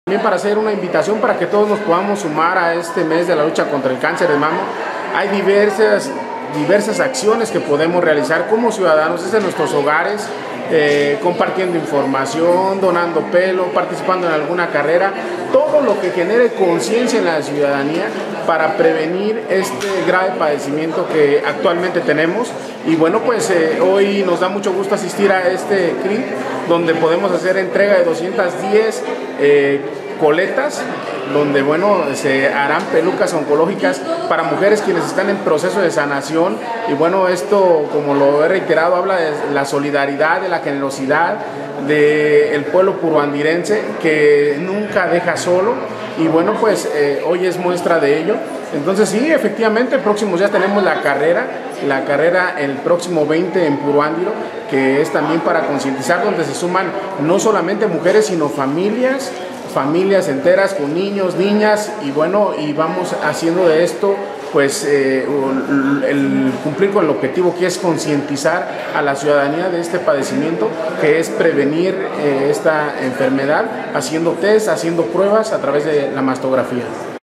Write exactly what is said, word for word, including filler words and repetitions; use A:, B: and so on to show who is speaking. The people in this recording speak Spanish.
A: También para hacer una invitación para que todos nos podamos sumar a este mes de la lucha contra el cáncer de mama. Hay diversas, diversas acciones que podemos realizar como ciudadanos desde nuestros hogares, eh, compartiendo información, donando pelo, participando en alguna carrera, todo lo que genere conciencia en la ciudadanía para prevenir este grave padecimiento que actualmente tenemos. Y bueno, pues eh, hoy nos da mucho gusto asistir a este C R I, donde podemos hacer entrega de doscientas diez eh, coletas, donde bueno, se harán pelucas oncológicas para mujeres quienes están en proceso de sanación. Y bueno, esto, como lo he reiterado, habla de la solidaridad, de la generosidad del pueblo puruandirense, que nunca deja solo. Y bueno, pues eh, hoy es muestra de ello. Entonces sí, efectivamente, próximos días tenemos la carrera, la carrera el próximo veinte en Puruándiro, que es también para concientizar, donde se suman no solamente mujeres, sino familias, familias enteras con niños, niñas, y bueno, y vamos haciendo de esto pues eh, el cumplir con el objetivo, que es concientizar a la ciudadanía de este padecimiento, que es prevenir eh, esta enfermedad haciendo test, haciendo pruebas a través de la mastografía.